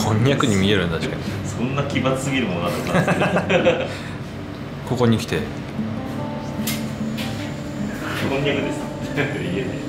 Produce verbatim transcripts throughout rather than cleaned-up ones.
こんにゃくに見えるんだ確かに。 そんな奇抜すぎるものだったんですけどここに来てこんにゃくです家で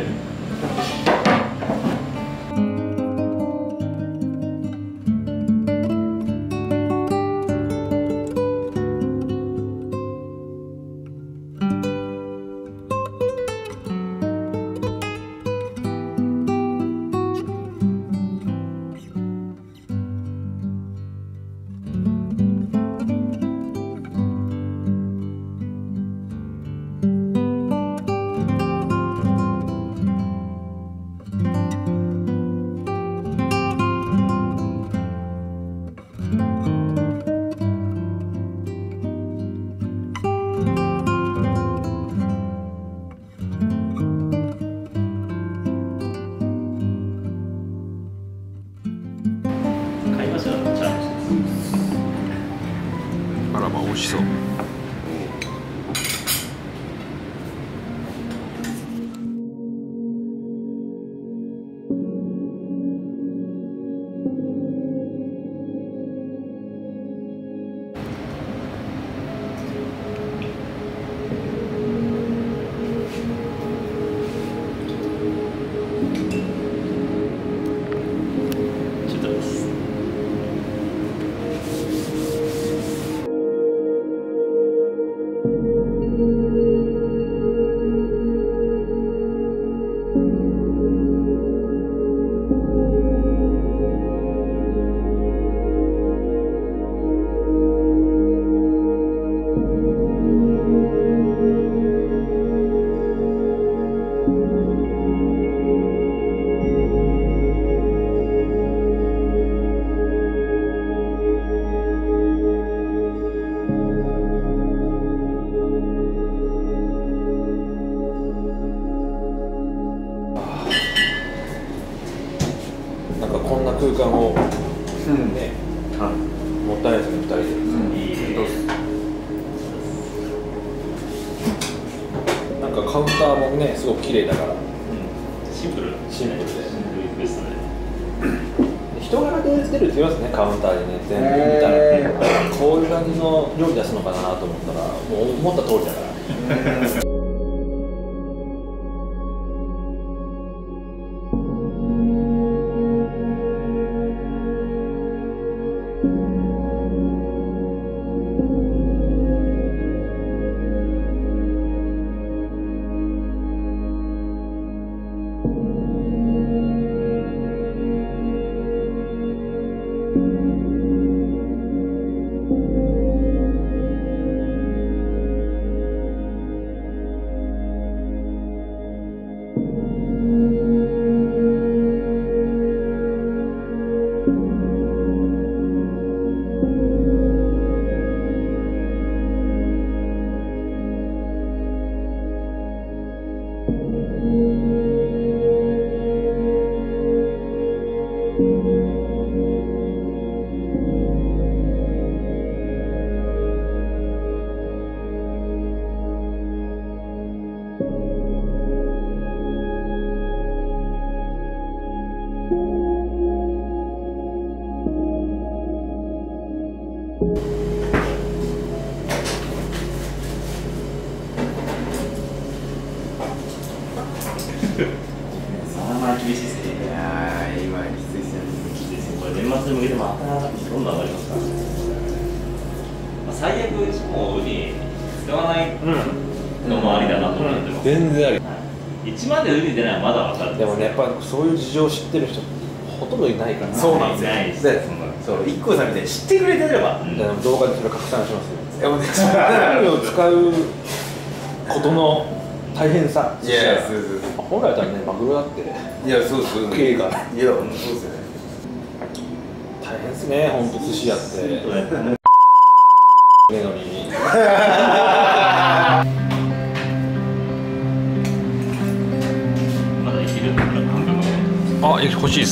あらまあ美味しそう。 ちょっとですなんかこんな空間を、 うんね、もったいないですね、ふたりで。 いいどうすなんかカウンターもね、すごく綺麗だから、 シンプルシンプルで。 シンプルベストで人柄で出るって言いますね、カウンターにね、全部見たら、 へこういう感じの料理出すのかなと思ったら、もう思った通りだから。 まあまあ厳しいですね。 いやー、今きついですよね。 きついですね。これ年末に向けてまたどんどん上がりますからね。まあ、最悪もうウニ使わないのもありだなと思ってます。 全然あり。 いちまんでウニ出ないのはまだわかる。 でもね、やっぱそういう事情を知ってる人ほとんどいないから。 そうなんですよ。 ないですでそんなのそう、一個さんみたいに知ってくれてれば。 うんで動画でそれ拡散しますよ。 いやもうね、 何を使うことの大変さ。 いや、そうそうそ本来だったらね、マグロだってう。いや、そうそう。 経営がいや、本当そうですよね。 大変ですね、本当寿司屋って。 そうねねのに。 まだいけるんだったら半分ぐらい。 あ、欲しいです。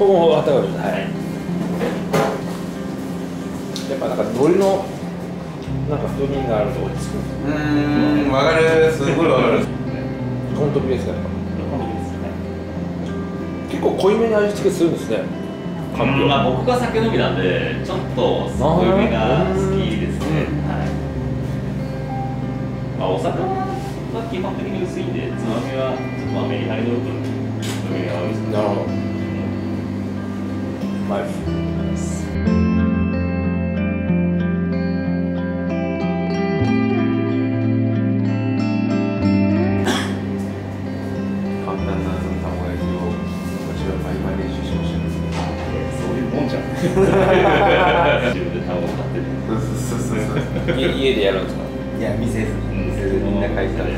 もあったかいです。は。 はいい。 やっぱなんか海苔のなんか風味があると落ち着く。 うーん、わかる、すごいわかる。 基本的ですかやっぱ。 好みですね。 結構濃いめに味付けするんですね。かんぴょう。 まあ僕が酒飲みなんでちょっと濃いめが好きですね。はい。まあお魚は基本的に薄いんでつまみはちょっとまあメリハリの部分つまみが多いですね。 なるほど。うまいです。 簡単なその卵焼きを私は毎晩練習しました。 そういうもんじゃん。自分で卵を買ってて。 そうそうそうそう。 家家でやるんですか。 いや、見せず見せずみんな書いてた。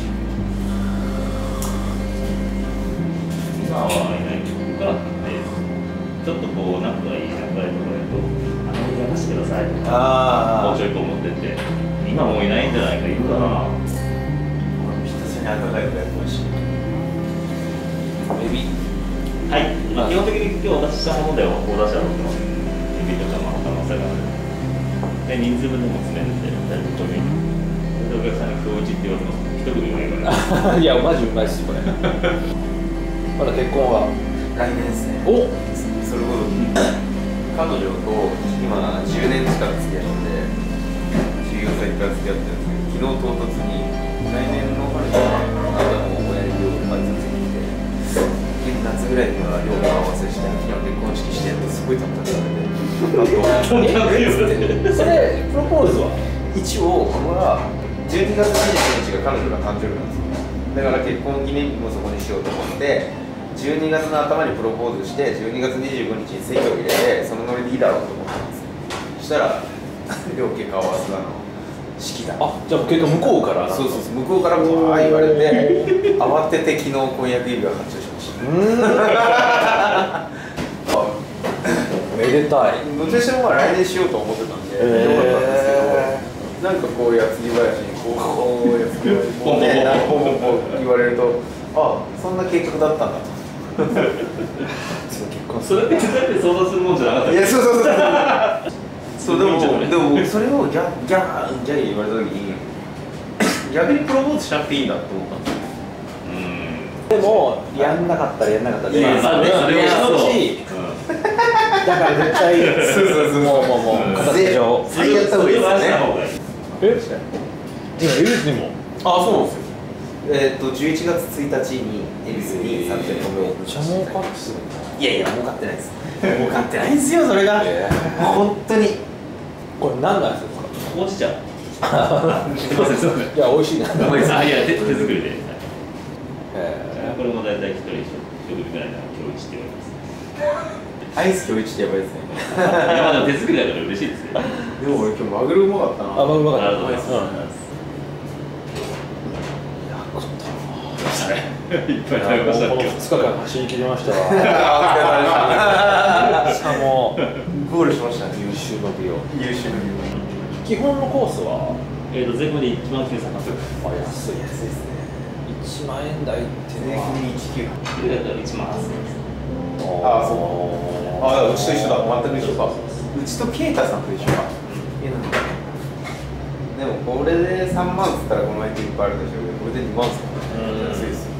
今はいないけど、ここからってちょっとこう仲がいい仲がいいところだと、あのやらせてくださいとか、 あもうちょいこう持ってって、今もういないんじゃないか、いるかな。 ひたすらに赤がいとやってました。 エビ。 はい、まあ、基本的に今日お出ししたものでは、お出しは載ってます。エビとか、まあ、他のお魚で。で、人数分でも詰めるんで、だいぶちょめに。で、お客さんに今日一って言われてます。一組もいるから。 いやマジうまいっすこれ。まだ結婚は。 来年ですね。 お。 それこそ彼女と今じゅうねん近く付き合ってじゅうよんさいから付き合ってるんですけど、昨日唐突に来年の春にね、あなたの親に両方挨拶に来て、夏ぐらいには両方合わせして昨日結婚式してってすごいたったって言われて、 えそれプロポーズは。 一応これはじゅうにがつにじゅうくにちが彼女が誕生日なんですよ。だから結婚記念日もそこにしようと思ってじゅうにがつの頭にプロポーズしてじゅうにがつにじゅうごにちに籍を入れてそのノリでいいだろうと思ったんですよ。そしたら両家顔合わせたの式だ。 あじゃあ結果向こうから。 そうそうそう、向こうからバー言われて慌てて昨日婚約指輪発注しました。 うーん。めでたい。 私もまあ来年しようと思ってたんで、 へーよかったんですけど、なんかこうやつぎ林にこうこうやつぎ林にこうね、なんかポンポンポン言われると、あ、そんな計画だったんだと。 それって手伝って相談するもんじゃなかった。 いや、そうそうそうそう。そうでもでも僕それをギャギャーギャー言われた時に逆にプロポーズしなくていいんだと思ったんですよ。 でもやんなかったらやんなかったで。 いやまあねそれはそうだから絶対そうそうそうもうもうもう形上。 最悪やった方がいいですよね。 え？今恵比寿にも。 あ、そうなんですよ。えっとじゅういちがつついたちに恵比寿にさんてんとめオープンしました。 めっちゃ儲かってる。 いやいや儲かってないです。儲かってないんですよそれが。本当に。 これ何のやつですか？ ほうじ茶。すみませんすみません。 いや美味しいな。 あいや手手作りで。 えこれも大体一人一組ぐらいの今日一って言われます。 アイス今日一ってやばいですね。 いやまだ手作りだから嬉しいですね。 でも俺今日マグロうまかったな。 あ、うまかった。 ありがとうございます。いっぱい食べましたこの今日。 ふつかかん走り切りましたわ。 あしかもお疲れ様でした。ゴールしましたね。 優秀の美容。 優秀な基本のコースはえっと税込みでいちまんきゅうせんはっぴゃく。 あ安い。 安いですね。 いちまんえん台っていう税のは。 込みいちきゅうはち。 これだったらいちまんはっせんえんです。 ああ、そうああ、うちと一緒だ。全く一緒か。うちとケイタさんと一緒か。でもこれでさんまんっつったらこの辺いっぱいあるでしょうけど、これでにまんっすかね。安いです。